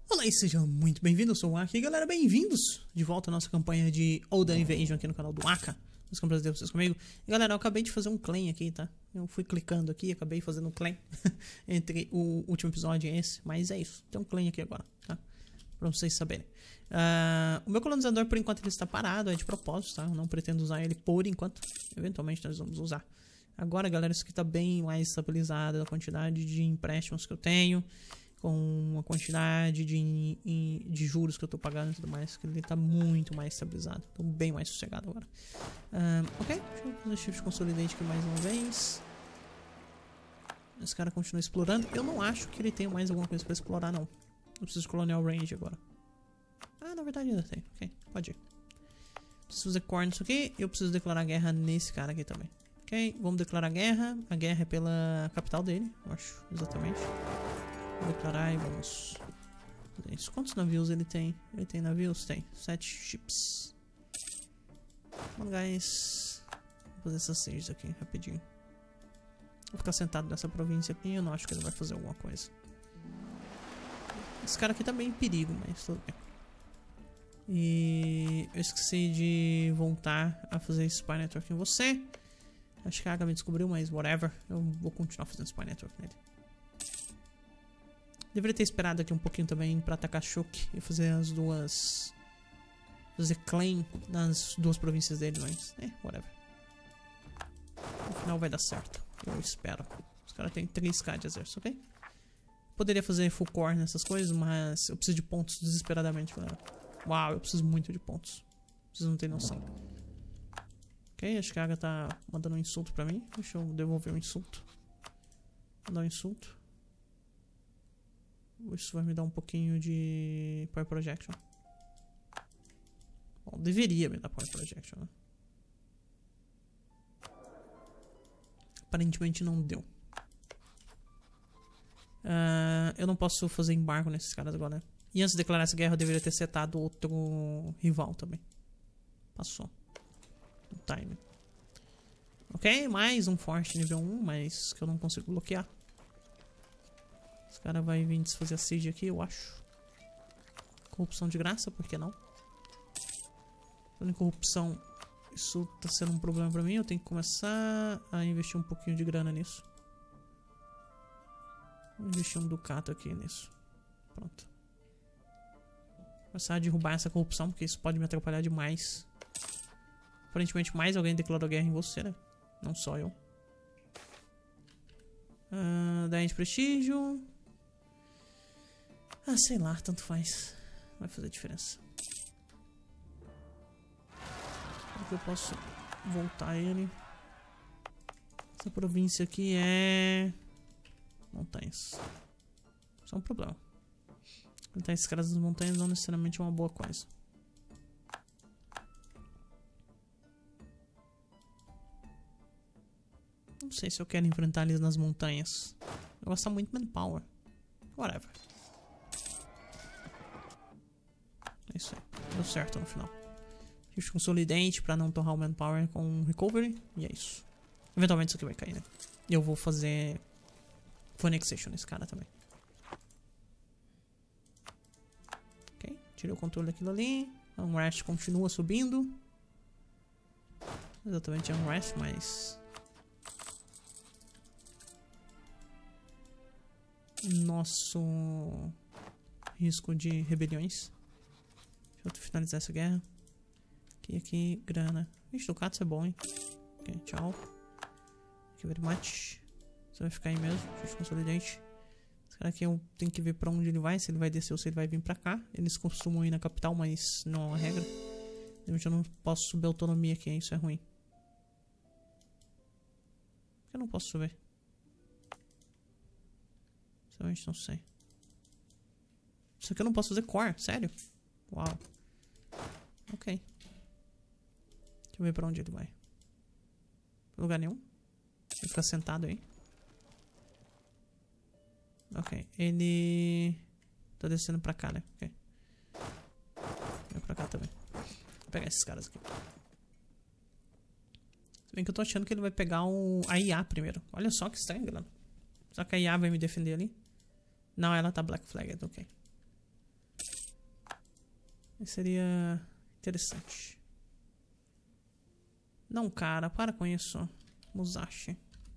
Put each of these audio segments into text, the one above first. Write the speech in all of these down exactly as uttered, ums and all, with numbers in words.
Olá e sejam muito bem-vindos, eu sou o Aka e galera, bem-vindos de volta à nossa campanha de Old Invasion aqui no canal do Aka. Os campeões de vocês comigo. E galera, eu acabei de fazer um claim aqui, tá? Eu fui clicando aqui e acabei fazendo um claim entre o último episódio e esse, mas é isso, tem um claim aqui agora, tá? Pra vocês saberem. Uh, o meu colonizador, por enquanto, ele está parado, é de propósito, tá? Eu não pretendo usar ele por enquanto, eventualmente nós vamos usar. Agora, galera, isso aqui tá bem mais estabilizado, a quantidade de empréstimos que eu tenho, com a quantidade de, de juros que eu tô pagando e tudo mais, que ele tá muito mais estabilizado. Tô bem mais sossegado agora. Um, ok, deixa eu fazer shift consolidate aqui mais uma vez. Esse cara continua explorando. Eu não acho que ele tenha mais alguma coisa pra explorar, não. Eu preciso de Colonial Range agora. Ah, na verdade ainda tem. Ok, pode ir. Preciso fazer corn nisso aqui. Eu preciso declarar guerra nesse cara aqui também. Ok, vamos declarar guerra. A guerra é pela capital dele, eu acho, exatamente. Vou declarar e vamos fazer isso. Quantos navios ele tem? Ele tem navios? Tem. Sete ships. Vamos, guys. Vou fazer essas seis aqui, rapidinho. Vou ficar sentado nessa província aqui. Eu não acho que ele vai fazer alguma coisa. Esse cara aqui tá bem em perigo, mas tudo bem. E eu esqueci de voltar a fazer Spy Network em você. Acho que a Aga me descobriu, mas whatever. Eu vou continuar fazendo Spy Network nele. Deveria ter esperado aqui um pouquinho também pra atacar Shuk e fazer as duas... fazer claim nas duas províncias dele, mas... é, whatever. No final vai dar certo. Eu espero. Os caras têm três K de exército, ok? Poderia fazer full core nessas coisas, mas eu preciso de pontos desesperadamente, galera. Uau, eu preciso muito de pontos. Vocês não têm noção. Ok, acho que a Aga tá mandando um insulto pra mim. Deixa eu devolver o insulto. Vou dar um insulto. Isso vai me dar um pouquinho de Power Projection. Bom, deveria me dar Power Projection, né? Aparentemente não deu. Uh, eu não posso fazer embargo nesses caras agora, né? E antes de declarar essa guerra eu deveria ter setado outro rival também. Passou. O time. Ok, mais um forte nível um, mas que eu não consigo bloquear. Esse cara vai vir desfazer a siege aqui, eu acho. Corrupção de graça, por que não? Falando em corrupção, isso tá sendo um problema pra mim. Eu tenho que começar a investir um pouquinho de grana nisso. Vou investir um ducato aqui nisso. Pronto. Começar a derrubar essa corrupção, porque isso pode me atrapalhar demais. Aparentemente mais alguém declarou guerra em você, né? Não só eu. Uh, dez de prestígio. Ah, sei lá, tanto faz. Vai fazer diferença. Aqui eu posso voltar ele. Essa província aqui é... montanhas. Isso é um problema. Plantar esses caras das montanhas não necessariamente é uma boa coisa. Não sei se eu quero enfrentar eles nas montanhas. Eu gosto muito de manpower. Whatever. É isso aí. Deu certo no final. Shift consolidante pra não torrar o manpower com recovery. E é isso. Eventualmente isso aqui vai cair, né? E eu vou fazer Annexation nesse cara também. Ok. Tirei o controle daquilo ali. A Unrest continua subindo. Exatamente a Unrest, mas... nosso risco de rebeliões. Deixa eu finalizar essa guerra. Aqui, aqui, grana. Ixi, Ducato, isso é bom, hein? Ok, tchau. Thank you very much. Você vai ficar aí mesmo. Deixa eu consolidante. Esse cara aqui eu tenho que ver pra onde ele vai. Se ele vai descer ou se ele vai vir pra cá. Eles costumam ir na capital, mas não é uma regra. Realmente eu não posso subir autonomia aqui, hein? Isso é ruim. Por que eu não posso subir? Sinceramente não sei. Isso aqui eu não posso fazer core, sério? Uau. Ok. Deixa eu ver pra onde ele vai. Lugar nenhum. Ele fica sentado aí. Ok. Ele... tá descendo pra cá, né? Ok. Vai pra cá também. Vou pegar esses caras aqui. Se bem que eu tô achando que ele vai pegar o... a I A primeiro. Olha só que estranho, galera. Será que a I A vai me defender ali? Não, ela tá Black Flagged, ok. Seria interessante. Não, cara, para com isso. Musashi.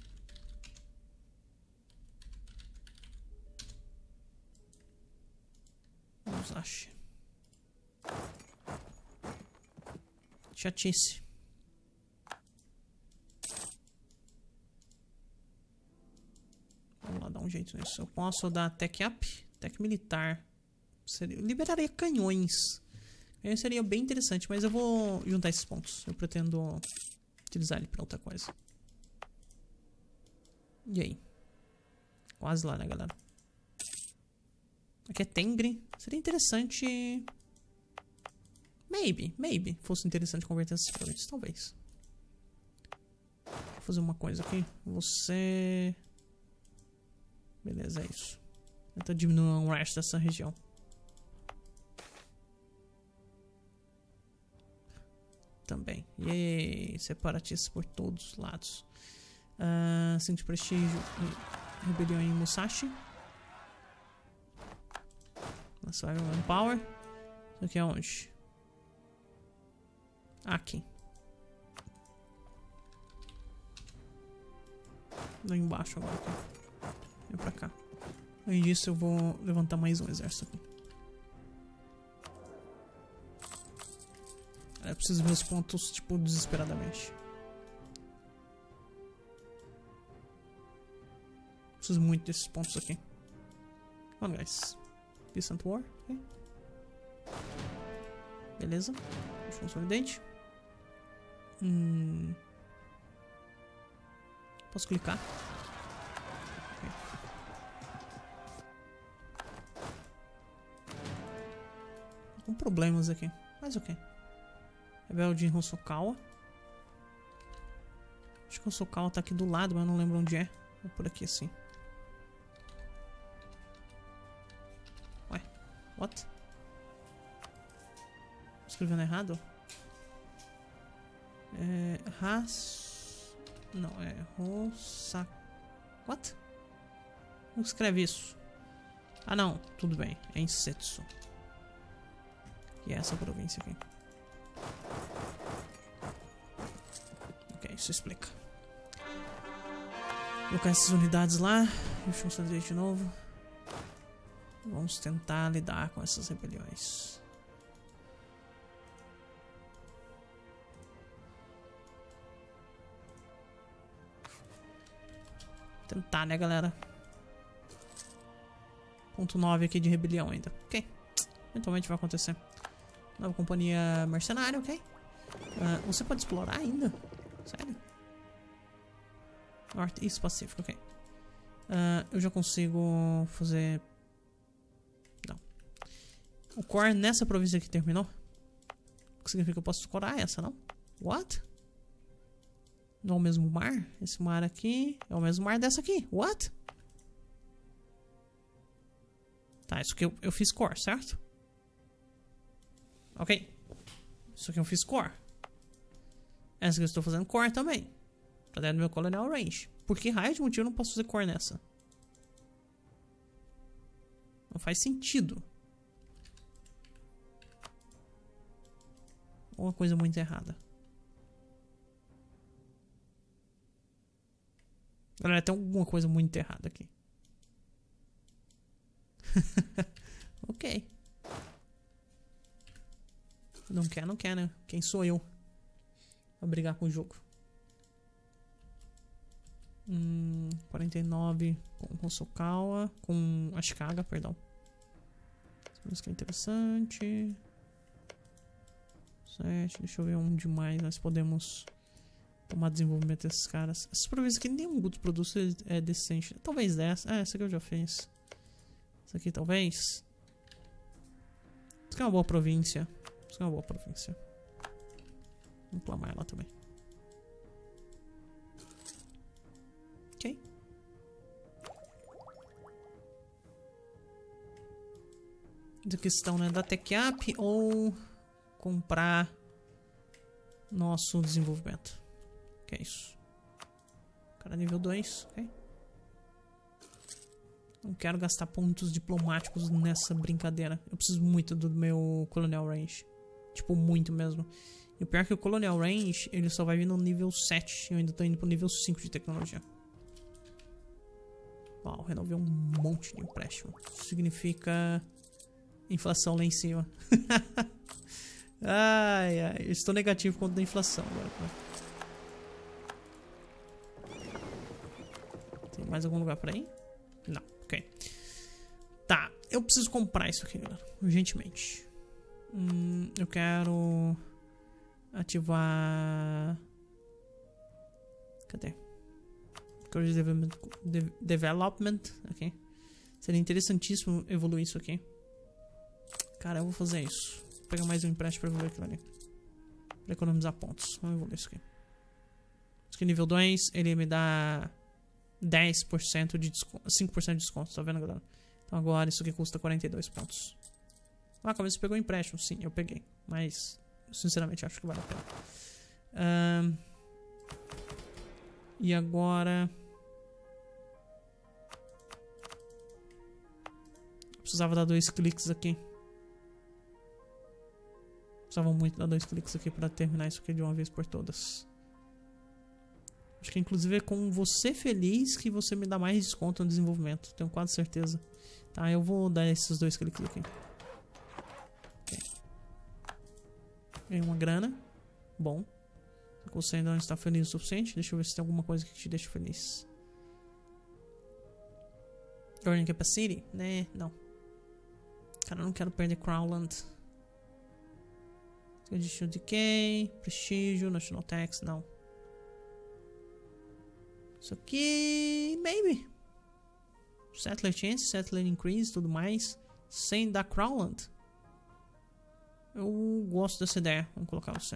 Musashi. Chatice. Vamos lá dar um jeito nisso. Eu posso dar tech up, tech militar. Seria, liberaria canhões. Canhões seria bem interessante, mas eu vou juntar esses pontos. Eu pretendo utilizar ele para outra coisa. E aí? Quase lá, né, galera? Aqui é Tengri. Seria interessante... Maybe, maybe. Fosse interessante converter essas províncias, talvez. Vou fazer uma coisa aqui. Você... Beleza, é isso. Tenta diminuir o resto dessa região. Também. E aí, separatistas por todos os lados. Uh, Cinto de prestígio. Rebelião em Musashi. Survival Power. Isso aqui é onde? Aqui. Lá embaixo agora. Aqui. Vem pra cá. Além disso, eu vou levantar mais um exército aqui. Eu preciso dos meus pontos, tipo, desesperadamente. Preciso muito desses pontos aqui. Come on, guys. Peace and War. Okay. Beleza. Consolidante. Hum. Posso clicar? Okay. Com problemas aqui. Mas ok. Rebelde em Hosokawa. Acho que o Hosokawa tá aqui do lado, mas eu não lembro onde é. Ou por aqui assim. Ué, what? Escrevendo errado? É. Ras. Não, é. Hosa. What? Como escreve isso? Ah, não, tudo bem. É em Setsu. E é essa província aqui. Ok, isso explica. Vou colocar essas unidades lá. Deixa eu fazer de novo. Vamos tentar lidar com essas rebeliões. Tentar, né, galera? Ponto nove aqui de rebelião ainda. Ok. Eventualmente vai acontecer. Nova companhia mercenária, ok? Uh, você pode explorar ainda? Sério? Norte e Pacífico, ok. Uh, eu já consigo fazer... Não. O core nessa província que terminou? O que significa que eu posso escorar essa, não? What? Não é o mesmo mar? Esse mar aqui é o mesmo mar dessa aqui. What? Tá, isso aqui eu, eu fiz core, certo? Ok. Isso aqui eu fiz core. Essa que eu estou fazendo core também. Tá dentro do meu colonial range. Por que raio de motivo eu não posso fazer core nessa? Não faz sentido. Uma coisa muito errada. Galera, tem alguma coisa muito errada aqui. Ok. Não quer, não quer, né? Quem sou eu pra brigar com o jogo? Hum, quarenta e nove com Hosokawa. Com Ashikaga, perdão. Isso que é interessante. Sete, deixa eu ver onde mais nós podemos tomar desenvolvimento desses caras. Essas províncias aqui, nenhum dos produtos é decente. Talvez dessa. Ah, essa aqui eu já fiz. Essa aqui talvez. Isso aqui é uma boa província. Isso aqui é uma boa província. Vamos clamar ela também. Ok. A questão, né, da tech up ou comprar nosso desenvolvimento. Que é isso? Cara nível dois, ok. Não quero gastar pontos diplomáticos nessa brincadeira. Eu preciso muito do meu Colonial Range. Tipo, muito mesmo. E o pior é que o Colonial Range, ele só vai vir no nível sete. Eu ainda tô indo pro nível cinco de tecnologia. Uau, renovei um monte de empréstimo. Isso significa inflação lá em cima. Ai, ai. Eu estou negativo contra a inflação agora. Tem mais algum lugar pra ir? Não, ok. Tá, eu preciso comprar isso aqui, galera. Urgentemente. Hum, eu quero ativar. Cadê? Encourage Development, de, development. Ok. Seria interessantíssimo evoluir isso aqui. Cara, eu vou fazer isso. Vou pegar mais um empréstimo pra evoluir aquilo ali. Pra economizar pontos. Vamos evoluir isso aqui. Isso aqui nível dois, ele me dá dez por cento de desconto, cinco por cento de desconto, tá vendo, galera? Então agora isso aqui custa quarenta e dois pontos. Ah, como você pegou um empréstimo? Sim, eu peguei. Mas, sinceramente, acho que vale a pena. Um, e agora... Precisava dar dois cliques aqui. Precisava muito dar dois cliques aqui pra terminar isso aqui de uma vez por todas. Acho que inclusive é com você feliz que você me dá mais desconto no desenvolvimento. Tenho quase certeza. Tá, eu vou dar esses dois cliques aqui. Ok. Ganhei uma grana. Bom. Você ainda não está feliz o suficiente? Deixa eu ver se tem alguma coisa que te deixa feliz. Earning Capacity? Né, não. Cara, eu não quero perder Crownland. Additional Decay, Prestígio, National Tax, não. Isso aqui... Maybe. Settler Chance, Settler Increase, tudo mais. Sem dar Crownland. Eu gosto dessa ideia. Vamos colocar você.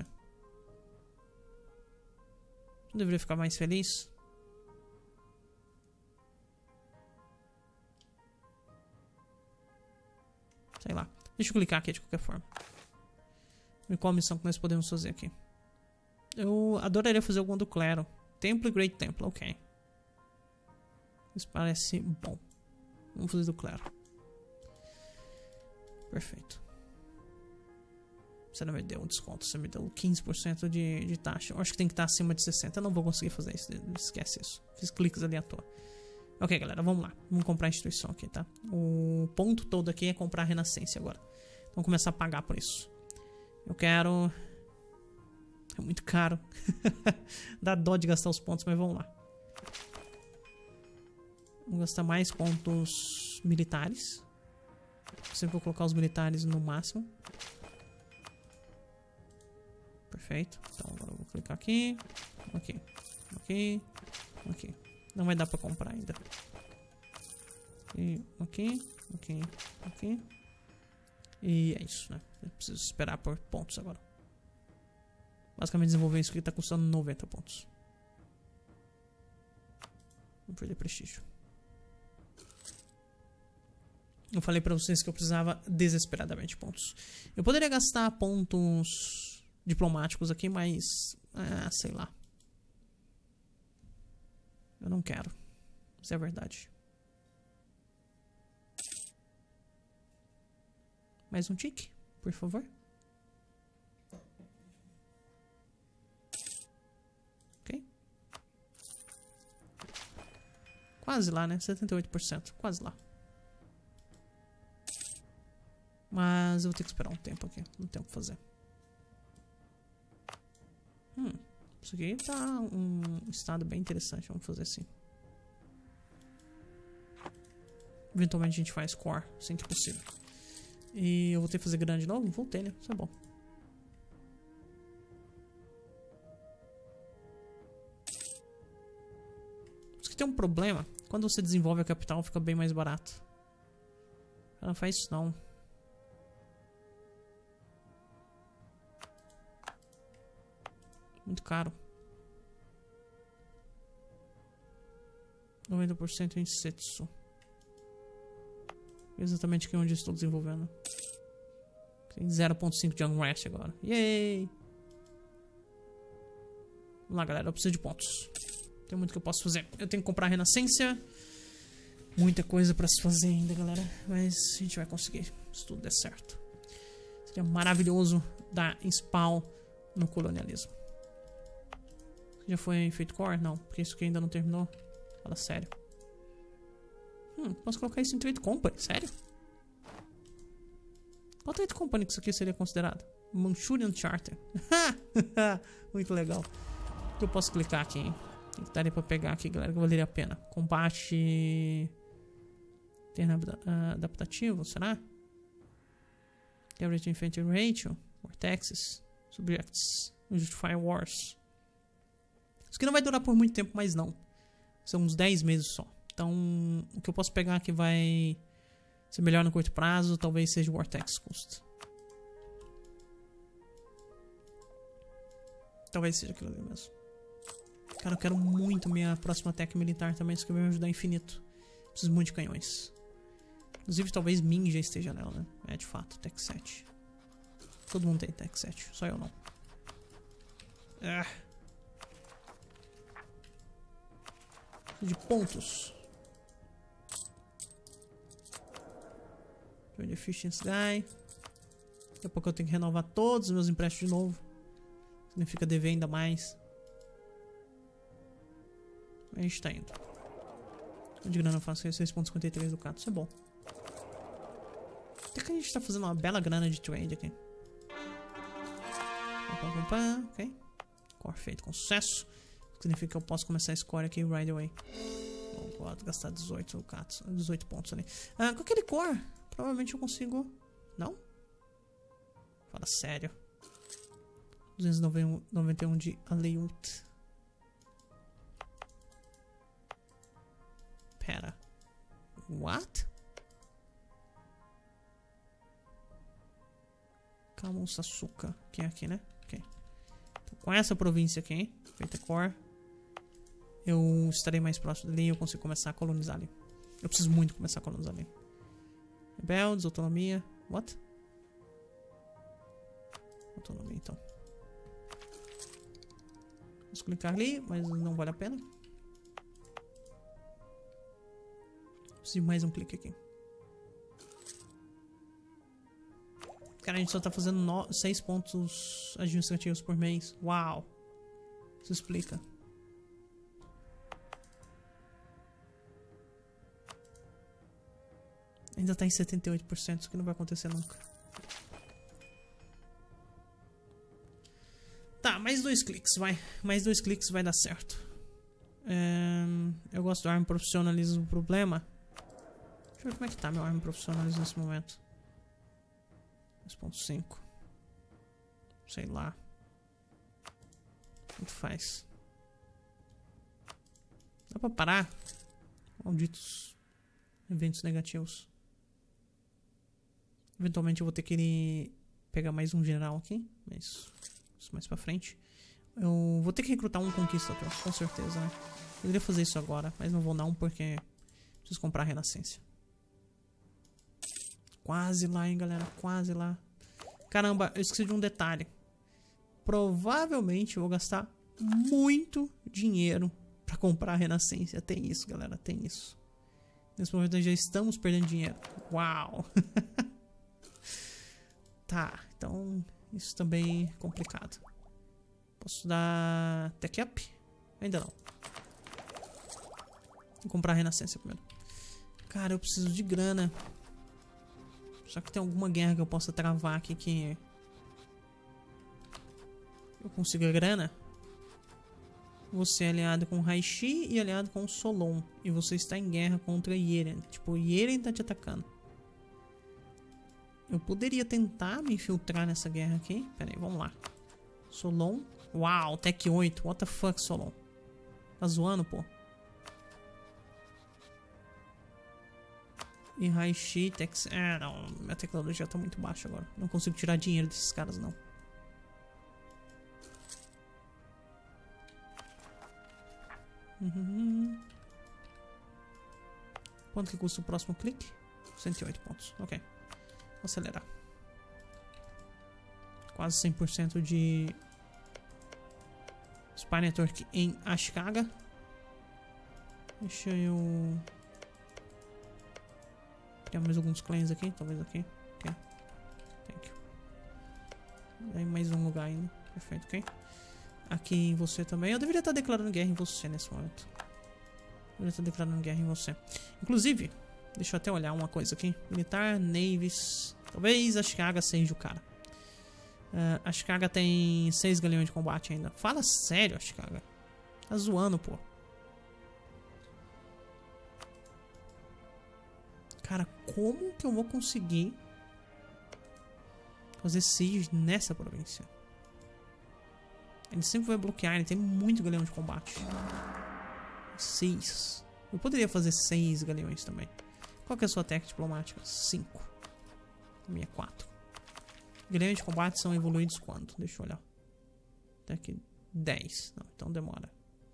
Você deveria ficar mais feliz. Sei lá. Deixa eu clicar aqui de qualquer forma. E qual a missão que nós podemos fazer aqui? Eu adoraria fazer alguma do Clero. Temple e Great Temple, ok. Isso parece bom. Vamos fazer do Clero. Perfeito. Você não me deu um desconto, você me deu quinze por cento de, de taxa. Eu acho que tem que estar acima de sessenta por cento. Eu não vou conseguir fazer isso, esquece isso. Fiz cliques ali à toa. Ok, galera, vamos lá. Vamos comprar a instituição aqui, tá? O ponto todo aqui é comprar a Renascença agora. Vamos começar a pagar por isso. Eu quero... É muito caro. Dá dó de gastar os pontos, mas vamos lá. Vamos gastar mais pontos militares. Sempre vou colocar os militares no máximo. Perfeito. Então agora eu vou clicar aqui. Aqui. Aqui. Aqui. Não vai dar pra comprar ainda. Aqui. Aqui. Aqui. Aqui. E é isso, né? Eu preciso esperar por pontos agora. Basicamente desenvolver isso aqui tá custando noventa pontos. Vamos perder prestígio. Eu falei pra vocês que eu precisava desesperadamente pontos. Eu poderia gastar pontos diplomáticos aqui, mas... Ah, sei lá. Eu não quero. Isso é verdade. Mais um tique, por favor. Ok. Quase lá, né? setenta e oito por cento. Quase lá. Mas eu vou ter que esperar um tempo aqui. Não tem o que fazer. Hum. Isso aqui tá um estado bem interessante. Vamos fazer assim. Eventualmente a gente faz core, assim que possível. E eu vou ter que fazer grande de novo? Voltei, né? Isso é bom. Isso aqui tem um problema. Quando você desenvolve a capital, fica bem mais barato. Ela não faz isso não. Muito caro. noventa por cento em Setsu. Exatamente aqui onde estou desenvolvendo. Tem zero ponto cinco de Unrest agora. Yay! Vamos lá, galera. Eu preciso de pontos. Tem muito que eu posso fazer. Eu tenho que comprar a Renascença. Muita coisa pra se fazer ainda, galera. Mas a gente vai conseguir, se tudo der certo. Seria maravilhoso dar spawn no colonialismo. Já foi feito core? Não, porque isso aqui ainda não terminou. Fala sério. Hum, posso colocar isso em Trade Company, sério? Qual Trade Company que isso aqui seria considerado? Manchurian Charter. Muito legal. Eu posso clicar aqui, hein? Tem que dar pra pegar aqui, galera, que valeria a pena. Combate... Terreno adaptativo, será? Average Infantry Ratio. Vortexes. Subjects. Justify Wars. Isso aqui não vai durar por muito tempo, mas não. São uns dez meses só. Então, o que eu posso pegar que vai ser melhor no curto prazo, talvez seja o Vortex Cost. Talvez seja aquilo ali mesmo. Cara, eu quero muito minha próxima tech militar também. Isso que vai me ajudar infinito. Preciso muito de canhões. Inclusive, talvez Ming já esteja nela, né? É, de fato, Tech sete. Todo mundo tem Tech sete, só eu não. Ah. De pontos. Trade Efficiency Guy. Daqui a pouco eu tenho que renovar todos os meus empréstimos de novo. Significa dever ainda mais. A gente tá indo. De grana eu faço seis vírgula cinquenta e três do Cato, isso é bom. Até que a gente tá fazendo uma bela grana de trade aqui. Opa, opa, ok. Core feito com sucesso. Significa que eu posso começar a score aqui right away. Vou gastar dezoito do Cato, dezoito pontos ali. Ah, com aquele core, provavelmente eu consigo. Não? Fala sério. duzentos e noventa e um de Aleut. Pera. What? Camon Sasuka. Que é aqui, né? Ok. Então, com essa província aqui, hein? Feita core. Eu estarei mais próximo dali e eu consigo começar a colonizar ali. Eu preciso muito começar a colonizar ali. Rebeldes, autonomia. What? Autonomia, então. Vamos clicar ali, mas não vale a pena. Preciso de mais um clique aqui. Cara, a gente só tá fazendo seis pontos administrativos por mês. Uau! Isso explica. Ainda tá em setenta e oito por cento, isso que não vai acontecer nunca. Tá, mais dois cliques, vai. Mais dois cliques vai dar certo. É, eu gosto do Arm Profissionalismo. O problema... Deixa eu ver como é que tá meu Arm Profissionalismo nesse momento. dois ponto cinco. Sei lá. Tanto faz. Dá pra parar? Malditos eventos negativos. Eventualmente eu vou ter que ir pegar mais um general aqui. Mas isso mais pra frente. Eu vou ter que recrutar um conquistador, com certeza, né? Eu poderia fazer isso agora, mas não vou não, porque preciso comprar a Renascença. Quase lá, hein, galera. Quase lá. Caramba, eu esqueci de um detalhe. Provavelmente eu vou gastar muito dinheiro pra comprar a Renascença. Tem isso, galera. Tem isso. Nesse momento nós já estamos perdendo dinheiro. Uau! Tá, então isso também é complicado. Posso dar tech up? Ainda não. Vou comprar a Renascença primeiro. Cara, eu preciso de grana. Só que tem alguma guerra que eu possa travar aqui que eu consiga grana. Você é aliado com Raishi e aliado com Solon. E você está em guerra contra Yeren. Tipo, Yeren tá te atacando. Eu poderia tentar me infiltrar nessa guerra aqui. Pera aí, vamos lá. Solon. Uau, Tech oito. What the fuck, Solon? Tá zoando, pô. E Raishi, Tex... Ah, não. Minha tecnologia tá muito baixa agora. Não consigo tirar dinheiro desses caras, não. Uhum. Quanto que custa o próximo clique? cento e oito pontos. Ok. Vou acelerar. Quase cem por cento de Spy Network em Ashikaga. Deixa eu Criar mais alguns clãs aqui, talvez aqui. Ok. Thank you. Aí mais um lugar ainda. Perfeito, ok. Aqui em você também. Eu deveria estar declarando guerra em você nesse momento. Eu deveria estar declarando guerra em você. Inclusive, deixa eu até olhar uma coisa aqui. Militar, navies. Talvez a Chicago seja o cara. Uh, a Chicago tem seis galeões de combate ainda. Fala sério, a Chicago. Tá zoando, pô. Cara, como que eu vou conseguir fazer siege nessa província? Ele sempre vai bloquear, ele tem muito galeão de combate. Seis. Eu poderia fazer seis galeões também. Qual que é a sua técnica diplomática? Cinco. A minha é quatro. Galeões de combate são evoluídos quando? Deixa eu olhar. Até aqui. dez. Não, então demora.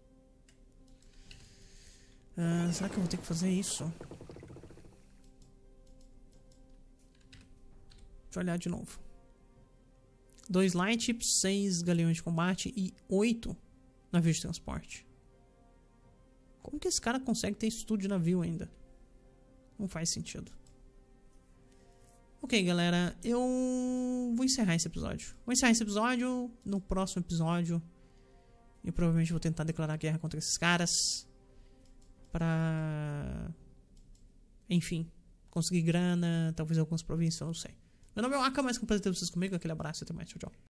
Ah, será que eu vou ter que fazer isso? Deixa eu olhar de novo. dois lightships, seis galeões de combate e oito navios de transporte. Como que esse cara consegue ter isso tudo de navio ainda? Não faz sentido. Ok, galera, eu vou encerrar esse episódio. Vou encerrar esse episódio. No próximo episódio eu provavelmente vou tentar declarar guerra contra esses caras. Pra... enfim, conseguir grana, talvez algumas províncias, eu não sei. Meu nome é Aka, mais que um prazer ter vocês comigo. Aquele abraço e até mais. Tchau, tchau.